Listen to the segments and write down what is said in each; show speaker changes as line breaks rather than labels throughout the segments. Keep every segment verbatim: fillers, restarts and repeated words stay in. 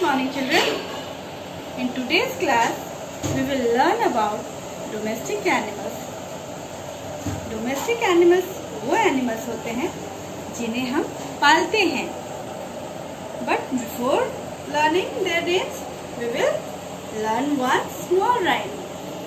morning, children. In today's class, we will learn about domestic animals. Domestic animals वो animals होते हैं जिन्हें हम पालते हैं. But before learning their names, we will learn one small rhyme.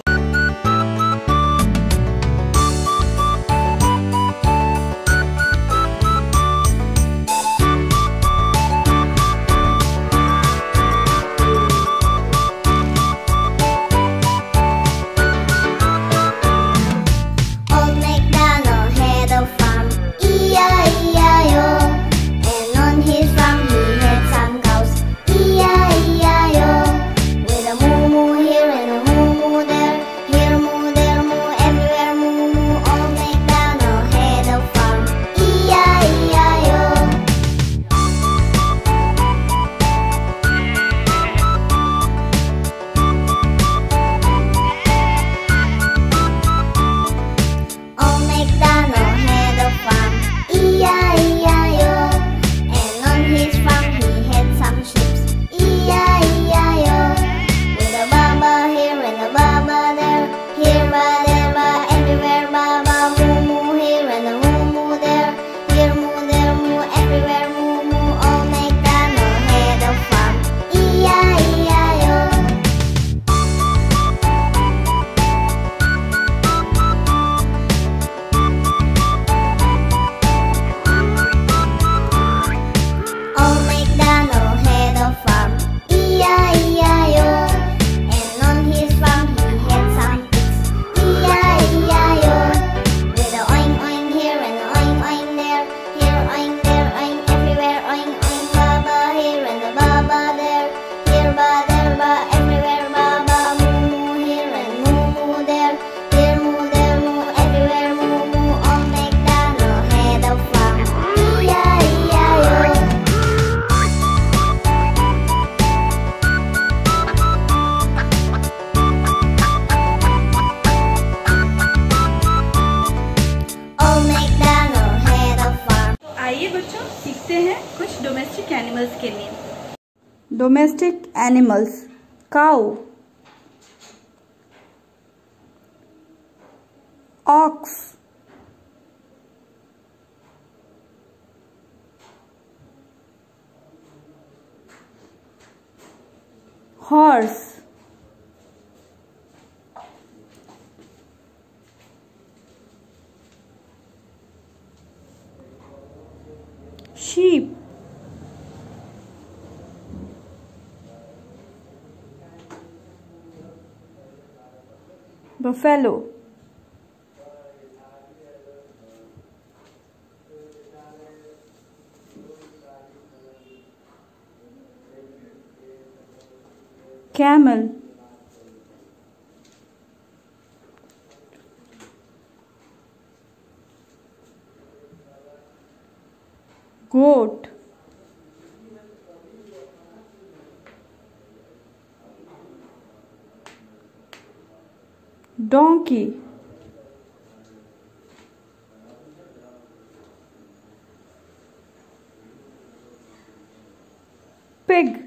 आइए बच्चों सीखते हैं कुछ डोमेस्टिक एनिमल्स के name. Domestic animals: cow, ox, horse, sheep, buffalo, camel, goat, donkey, pig,